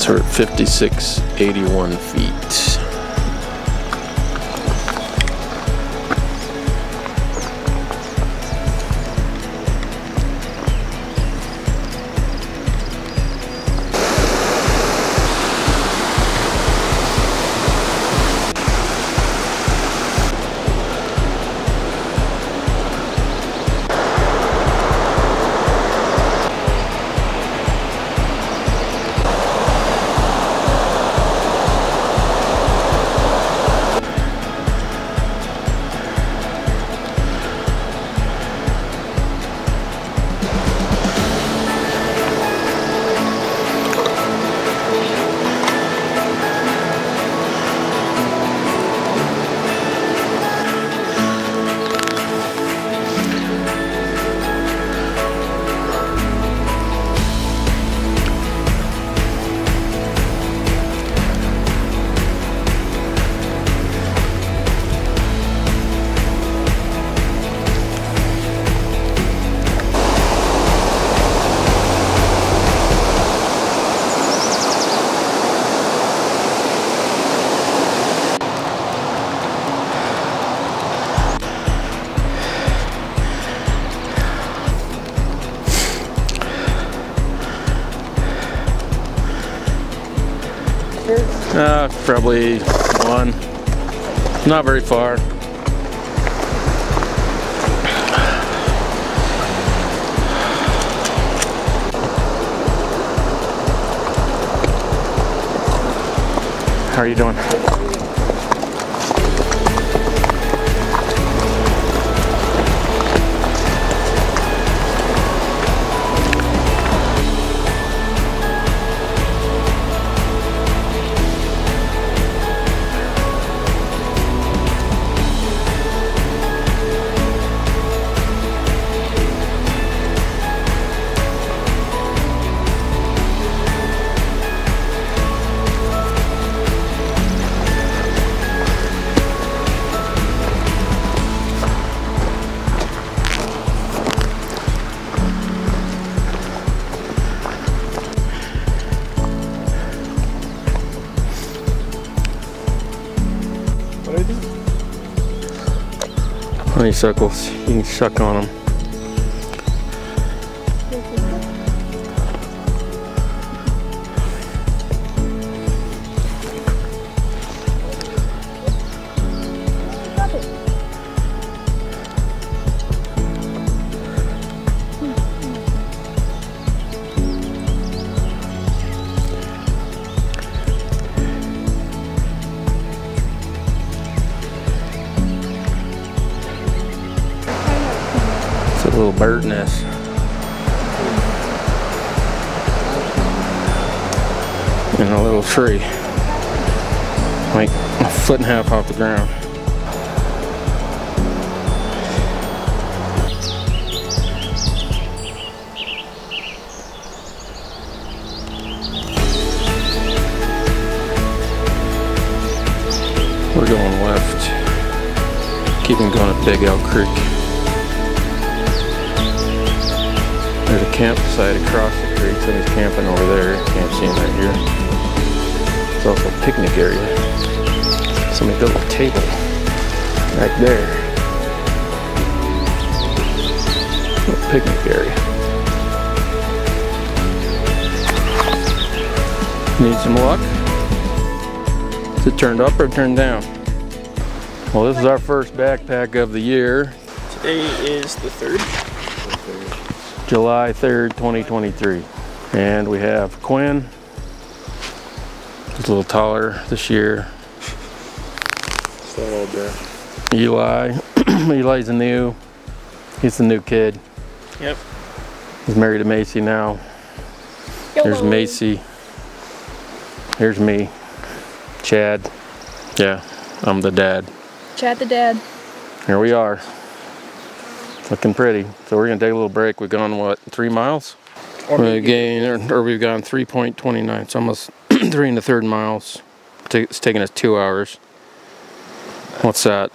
So we're at 5681 feet. Probably one. Not very far. How are you doing? Honeysuckles, you can suck on them. A little bird nest. And a little tree. Like a foot and a half off the ground. We're going left. Keeping going at Big Elk Creek. There's a campsite across the creek, somebody's camping over there. Can't see him right here. There's also a picnic area. Somebody built a table right there. A picnic area. Need some luck? Is it turned up or turned down? Well, this is our first backpack of the year. Today is the 3rd. July 3rd, 2023. And we have Quinn. He's a little taller this year. Still a little bit. Eli. Eli's he's the new kid. Yep. He's married to Macy now. Hello. There's Macy. Here's me. Chad. Yeah, I'm the dad. Chad the dad. Here we are. Looking pretty. So we're gonna take a little break. We've gone what, 3 miles? We've gone 3.29. It's almost 3 1/3 miles. It's taking us 2 hours. What's that?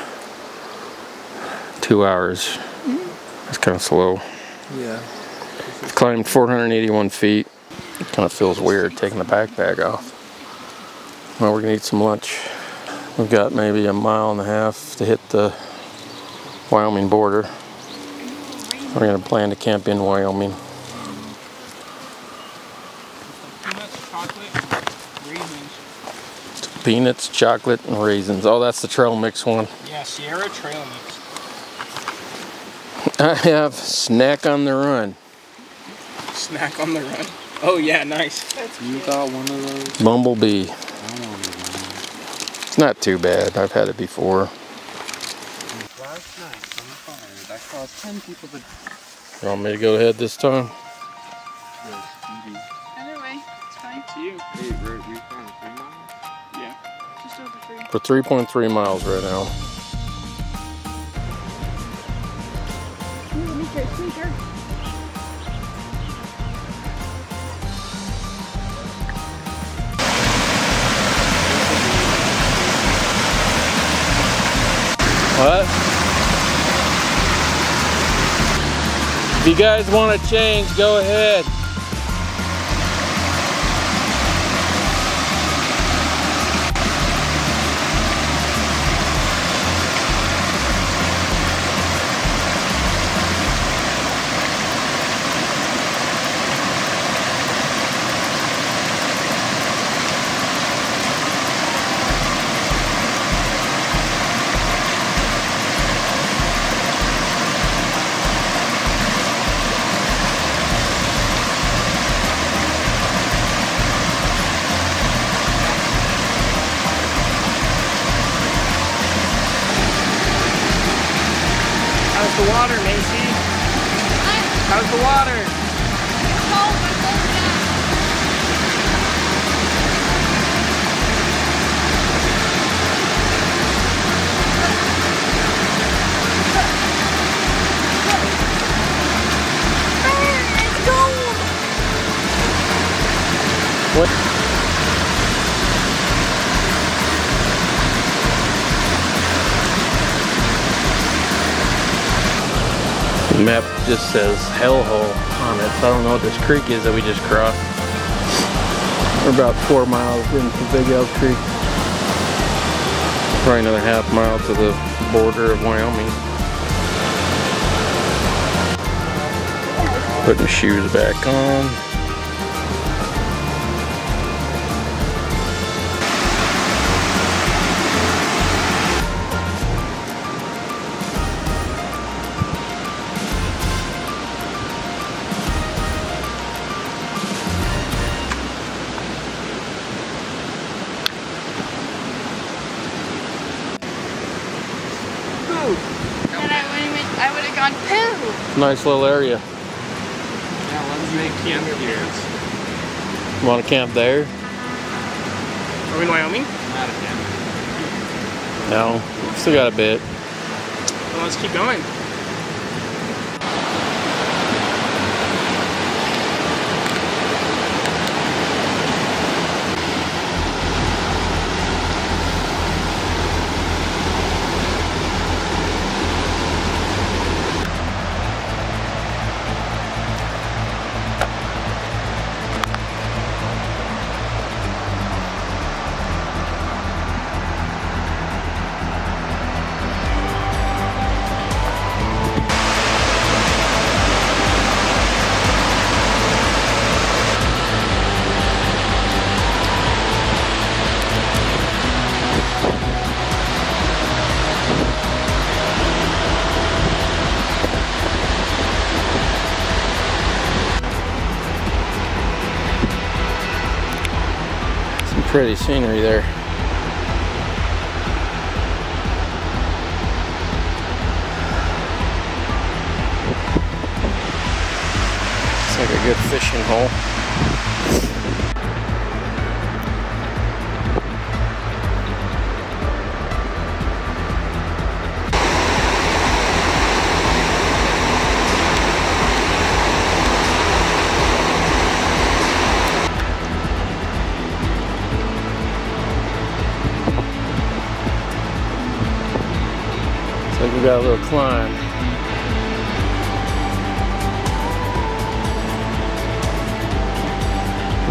2 hours. That's kind of slow. Yeah. Climbed 481 feet. It kind of feels weird taking the backpack off. Well, we're gonna eat some lunch. We've got maybe a mile and a half to hit the Wyoming border. We're gonna plan to camp in Wyoming. Peanuts, chocolate, raisins. Peanuts, chocolate, and raisins. Oh, that's the trail mix one. Yeah, Sierra Trail Mix. I have snack on the run. Snack on the run. Oh yeah, nice. You got one of those? Bumblebee. I want one. It's not too bad. I've had it before. Last night on the fire, that caused 10 people to... You want me to go ahead this time? Either way, it's fine. To you. Hey, we found 3 miles? Yeah. Just over 3. We're 3.3 miles right now. Ooh, let me get a sneaker. What? If you guys want to change, go ahead. How's the water, Macy? How's the water? What? The map just says hellhole on it, so I don't know what this creek is that we just crossed. We're about 4 miles into Big Elk Creek. Probably another half mile to the border of Wyoming. Putting shoes back on. I would have gone poo. Nice little area. Yeah, let's make camp here. You want to camp there? Are we in Wyoming? Not a camp. No. Still got a bit. Well, let's keep going. Pretty scenery there. It's like a good fishing hole. Like we got a little climb.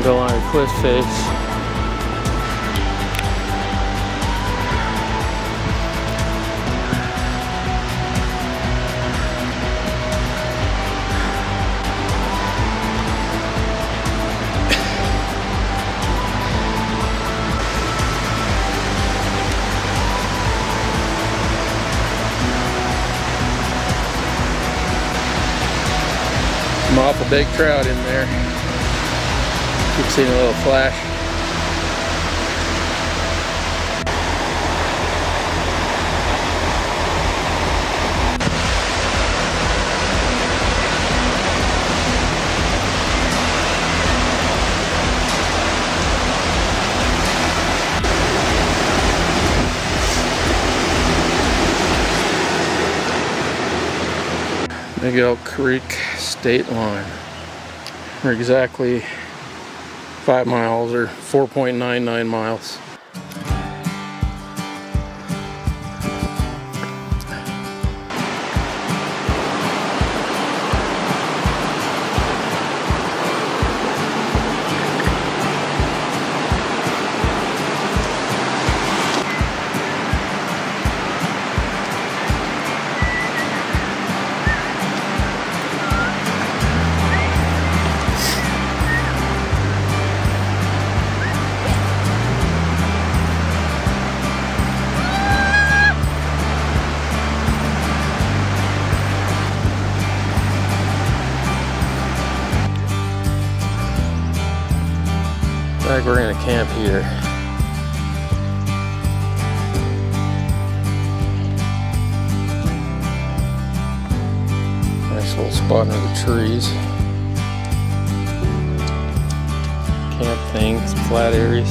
Go on a cliff face. Some awful big trout in there. Keep seeing a little flash. Big Elk Creek state line. We're exactly 5 miles or 4.99 miles. Like we're gonna camp here. Nice little spot under the trees. Camp things, flat areas.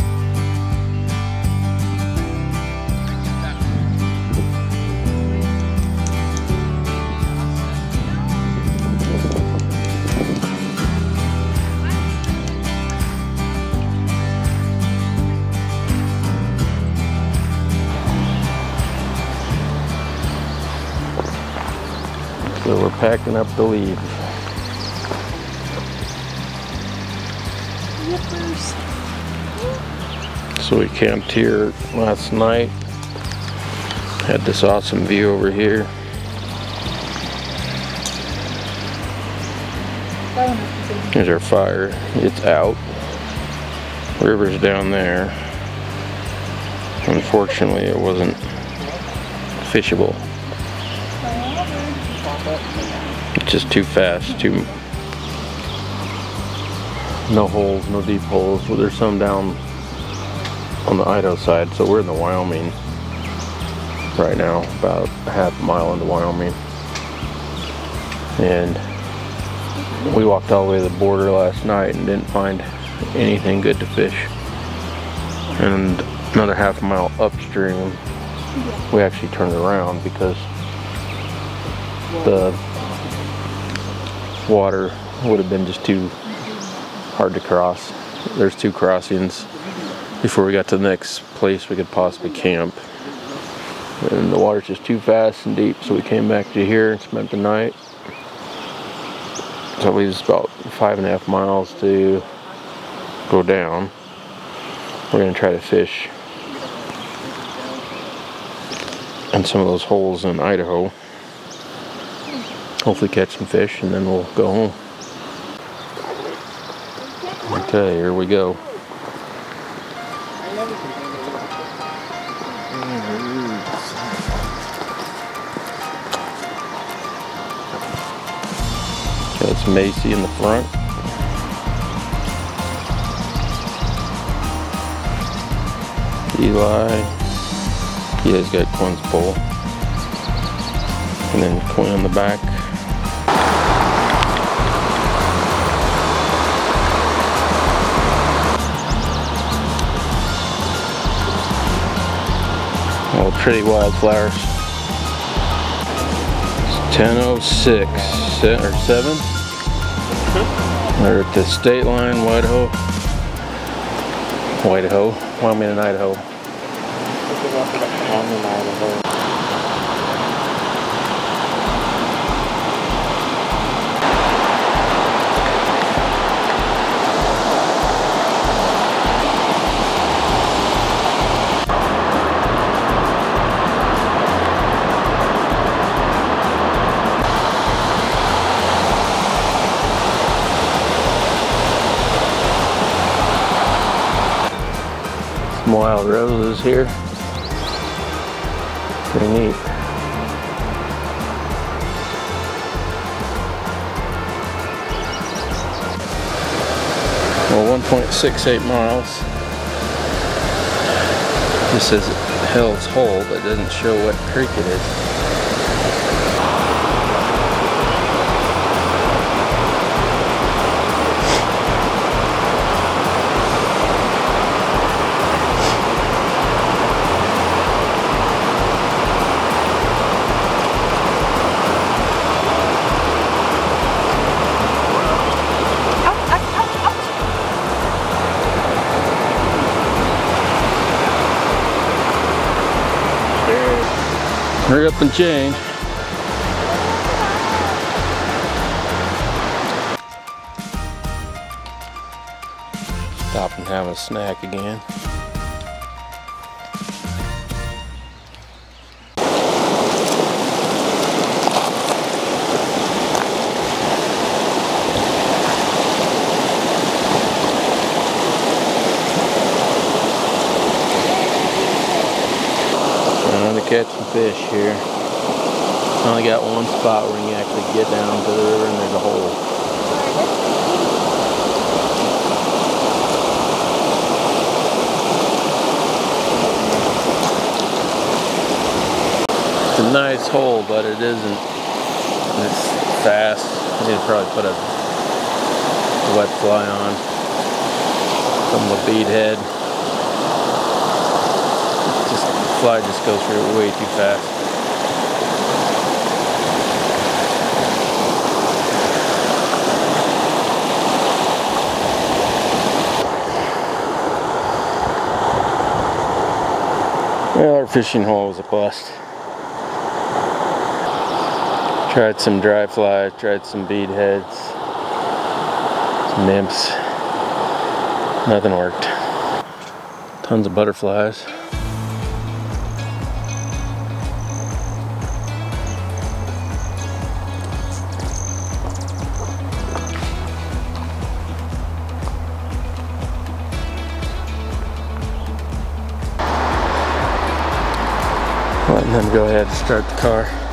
So we're packing up to leave. So we camped here last night. Had this awesome view over here. Here's our fire. It's out. River's down there. Unfortunately, it wasn't fishable. It's just too fast, no holes, no deep holes. Well, there's some down on the Idaho side, so we're in the Wyoming right now, about a half mile into Wyoming. And we walked all the way to the border last night and didn't find anything good to fish. And another half mile upstream, we actually turned around because the water would have been just too hard to cross. There's 2 crossings before we got to the next place we could possibly camp. And the water's just too fast and deep, so we came back to here and spent the night. So it leaves about 5.5 miles to go down. We're gonna try to fish in some of those holes in Idaho. Hopefully catch some fish, and then we'll go home. Okay, here we go. Got Macy in the front. Eli. Eli's got Quinn's pole. And then Quinn on the back. Oh, pretty wildflowers. It's 10:06 or 7. We're at the state line, Idaho. Wyoming and Idaho. Some wild roses here. Pretty neat. Well, 1.68 miles. This says Hell's Hole, but it doesn't show what creek it is. Hurry up and change. Stop and have a snack again. Catch some fish here. Only got one spot where you can actually get down to the river and there's a hole. It's a nice hole, but it isn't. It's fast. I need to probably put a wet fly on. Some of the bead head. Fly just goes through it way too fast. Well, our fishing hole was a bust. Tried some dry fly, tried some bead heads, some nymphs. Nothing worked. Tons of butterflies. Letting them go ahead and start the car.